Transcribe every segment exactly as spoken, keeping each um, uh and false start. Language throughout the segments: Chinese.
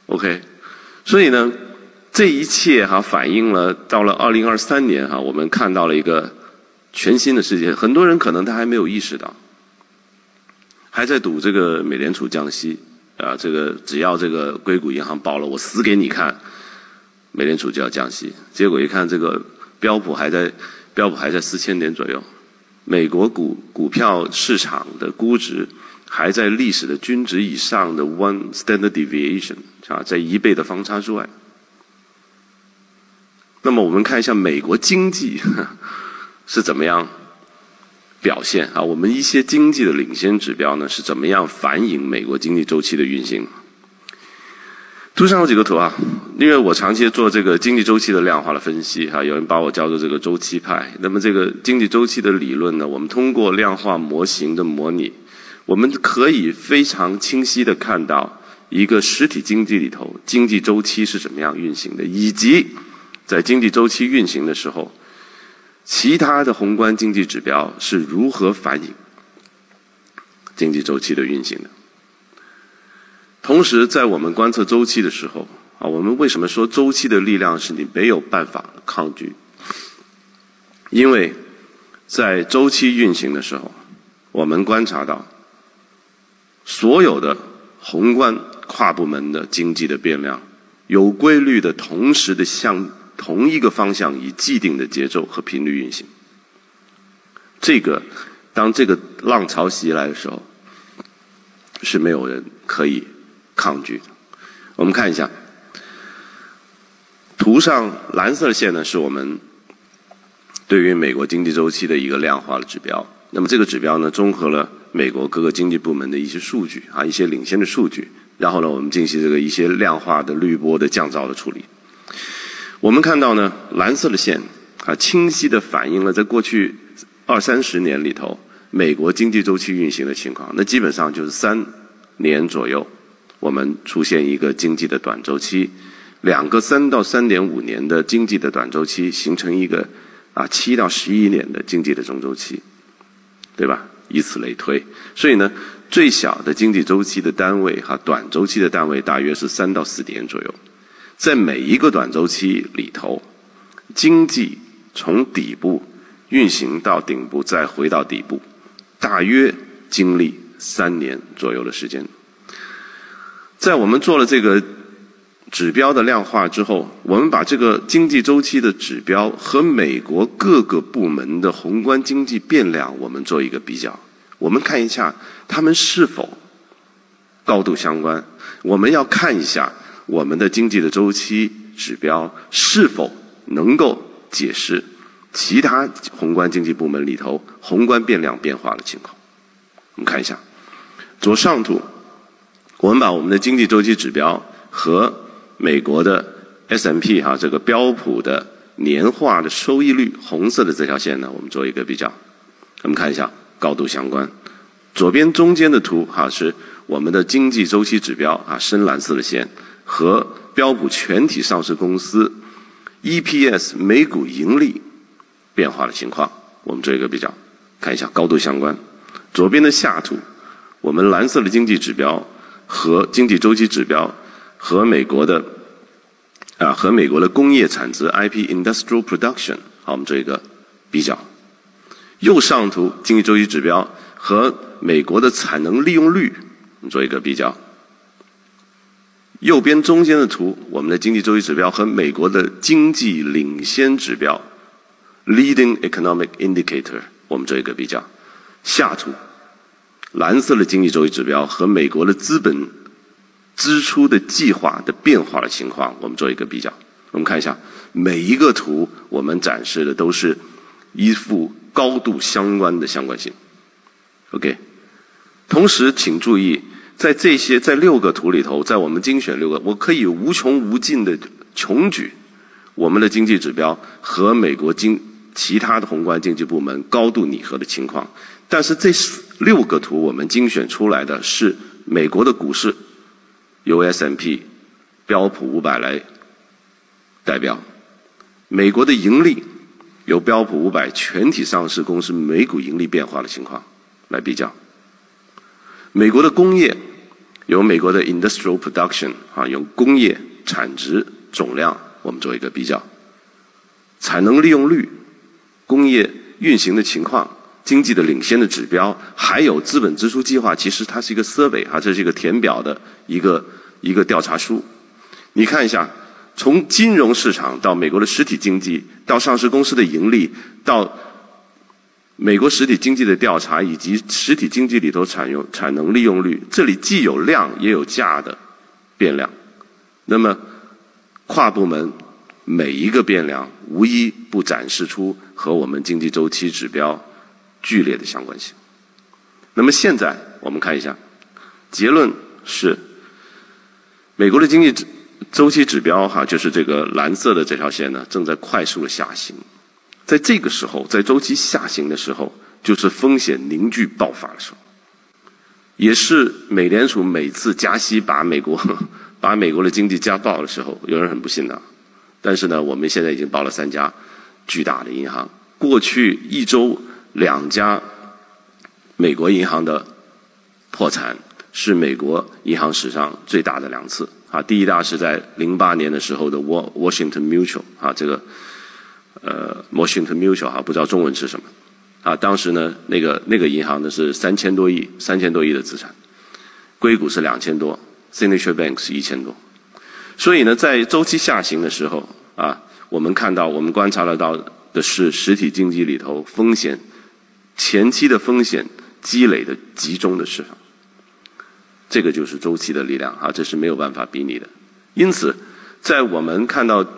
OK， 所以呢，这一切哈反映了到了二零二三年哈，我们看到了一个全新的世界。很多人可能他还没有意识到，还在赌这个美联储降息啊，这个只要这个硅谷银行爆了，我死给你看，美联储就要降息。结果一看，这个标普还在标普还在四千点左右，美国股股票市场的估值还在历史的均值以上的 one standard deviation 啊，在一倍的方差之外。那么我们看一下美国经济是怎么样表现啊？我们一些经济的领先指标呢是怎么样反映美国经济周期的运行？图上有几个图啊，因为我长期做这个经济周期的量化的分析哈，有人把我叫做这个周期派。那么这个经济周期的理论呢，我们通过量化模型的模拟，我们可以非常清晰的看到一个实体经济里头经济周期是怎么样运行的，以及在经济周期运行的时候，其他的宏观经济指标是如何反映经济周期的运行的。同时，在我们观测周期的时候啊，我们为什么说周期的力量是你没有办法抗拒？因为在周期运行的时候，我们观察到所有的宏观跨部门的经济的变量有规律的同时的向同一个方向以既定的节奏和频率运行。这个当这个浪潮袭来的时候，是没有人可以抗拒的。我们看一下图上蓝色的线呢，是我们对于美国经济周期的一个量化的指标。那么这个指标呢，综合了美国各个经济部门的一些数据啊，一些领先的数据，然后呢，我们进行这个一些量化的滤波的降噪的处理。我们看到呢，蓝色的线啊，清晰地反映了在过去二三十年里头美国经济周期运行的情况。那基本上就是三年左右，我们出现一个经济的短周期，两个三到三点五年的经济的短周期，形成一个啊七到十一年的经济的中周期，对吧？以此类推。所以呢，最小的经济周期的单位哈，短周期的单位大约是三到四年左右。在每一个短周期里头，经济从底部运行到顶部，再回到底部，大约经历三年左右的时间。在我们做了这个指标的量化之后，我们把这个经济周期的指标和美国各个部门的宏观经济变量我们做一个比较，我们看一下它们是否高度相关。我们要看一下我们的经济的周期指标是否能够解释其他宏观经济部门里头宏观变量变化的情况。我们看一下左上图，我们把我们的经济周期指标和美国的 S and P 哈这个标普的年化的收益率，红色的这条线呢，我们做一个比较。我们看一下高度相关。左边中间的图哈是我们的经济周期指标啊，深蓝色的线和标普全体上市公司 E P S 每股盈利变化的情况，我们做一个比较，看一下高度相关。左边的下图，我们蓝色的经济指标和经济周期指标和美国的啊和美国的工业产值 I P Industrial Production， 好，我们做一个比较。右上图经济周期指标和美国的产能利用率，我们做一个比较。右边中间的图，我们的经济周期指标和美国的经济领先指标 Leading Economic Indicator， 我们做一个比较。下图蓝色的经济周期指标和美国的资本支出的计划的变化的情况，我们做一个比较。我们看一下每一个图，我们展示的都是一副高度相关的相关性。OK， 同时请注意，在这些在六个图里头，在我们精选六个，我可以无穷无尽的穷举我们的经济指标和美国经其他的宏观经济部门高度拟合的情况。但是这六个图我们精选出来的是美国的股市，由 S and P 标普五百来代表；美国的盈利由标普五百全体上市公司每股盈利变化的情况来比较；美国的工业由美国的 industrial production 啊，用工业产值总量我们做一个比较，产能利用率、工业运行的情况、经济的领先的指标，还有资本支出计划，其实它是一个 survey 啊，这是一个填表的一个一个调查书。你看一下，从金融市场到美国的实体经济，到上市公司的盈利，到美国实体经济的调查，以及实体经济里头产用产能利用率，这里既有量也有价的变量。那么跨部门每一个变量无一不展示出和我们经济周期指标剧烈的相关性。那么现在我们看一下，结论是美国的经济周期指标哈，就是这个蓝色的这条线呢，正在快速的下行。在这个时候，在周期下行的时候，就是风险凝聚爆发的时候，也是美联储每次加息把美国把美国的经济加爆的时候。有人很不信的，但是呢，我们现在已经爆了三家巨大的银行，过去一周两家美国银行的破产是美国银行史上最大的两次啊。第一大是在零八年的时候的 Washington Mutual 啊，这个呃 Washington Mutual 啊，不知道中文是什么啊。当时呢，那个那个银行呢是三千多亿，三千多亿的资产，硅谷是两千多 ，Signature Bank 是一千多。所以呢，在周期下行的时候啊，我们看到我们观察得到的是实体经济里头风险前期的风险积累的集中的释放。这个就是周期的力量啊，这是没有办法比拟的。因此，在我们看到，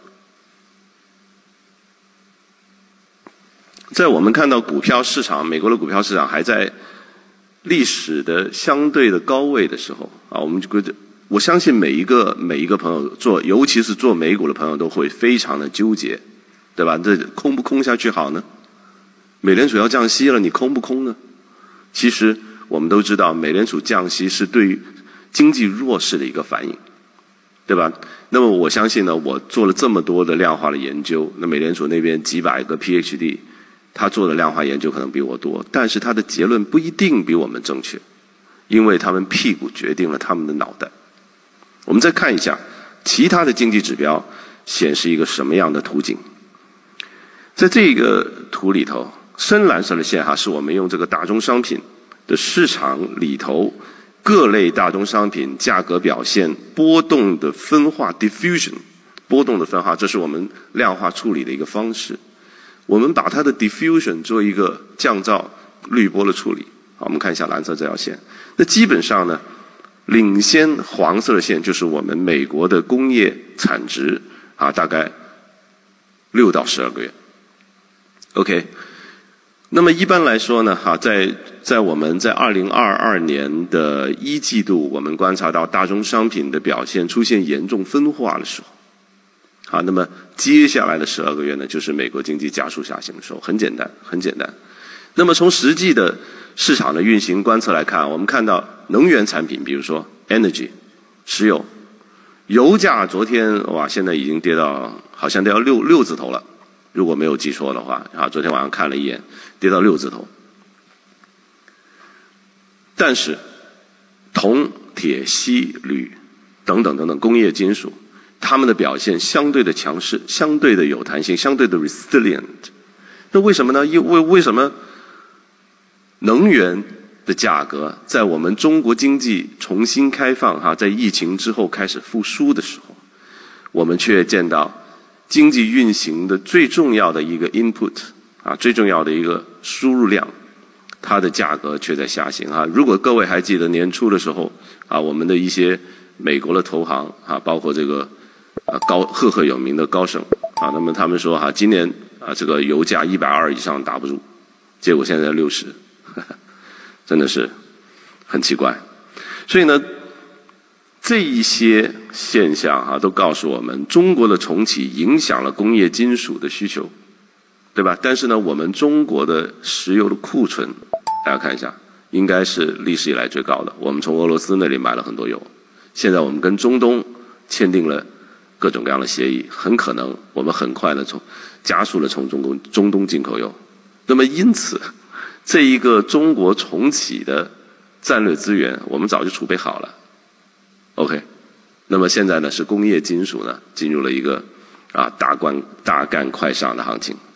在我们看到股票市场，美国的股票市场还在历史的相对的高位的时候啊，我们就觉得，我相信每一个每一个朋友做，尤其是做美股的朋友都会非常的纠结，对吧？这空不空下去好呢？美联储要降息了，你空不空呢？其实我们都知道，美联储降息是对于经济弱势的一个反应，对吧？那么我相信呢，我做了这么多的量化的研究，那美联储那边几百个 P H D， 他做的量化研究可能比我多，但是他的结论不一定比我们正确，因为他们屁股决定了他们的脑袋。我们再看一下其他的经济指标显示一个什么样的图景。在这个图里头，深蓝色的线哈，是我们用这个大宗商品的市场里头各类大宗商品价格表现波动的分化 diffusion， 波动的分化，这是我们量化处理的一个方式。我们把它的 diffusion 做一个降噪滤波的处理。好，我们看一下蓝色这条线。那基本上呢，领先黄色的线就是我们美国的工业产值啊，大概六到十二个月。OK。那么一般来说呢，哈，在在我们在二零二二年的一季度，我们观察到大宗商品的表现出现严重分化的时候，好，那么接下来的十二个月呢，就是美国经济加速下行的时候，很简单，很简单。那么从实际的市场的运行观测来看，我们看到能源产品，比如说 energy 石油，油价昨天哇，现在已经跌到好像都要六六字头了。如果没有记错的话，啊，昨天晚上看了一眼，跌到六字头。但是，铜、铁、锡、铝等等等等工业金属，它们的表现相对的强势，相对的有弹性，相对的 resilient。那为什么呢？因为为什么能源的价格在我们中国经济重新开放哈，在疫情之后开始复苏的时候，我们却见到经济运行的最重要的一个 input 啊，最重要的一个输入量，它的价格却在下行啊。如果各位还记得年初的时候啊，我们的一些美国的投行啊，包括这个啊高赫赫有名的高盛啊，那么他们说哈、啊，今年啊这个油价一百二以上打不住，结果现在六十，真的是很奇怪。所以呢，这一些现象啊，都告诉我们，中国的重启影响了工业金属的需求，对吧？但是呢，我们中国的石油的库存，大家看一下，应该是历史以来最高的。我们从俄罗斯那里买了很多油，现在我们跟中东签订了各种各样的协议，很可能我们很快的从加速了从中东中东进口油。那么因此，这一个中国重启的战略资源，我们早就储备好了。 OK， 那么现在呢是工业金属呢进入了一个啊大干大干快上的行情。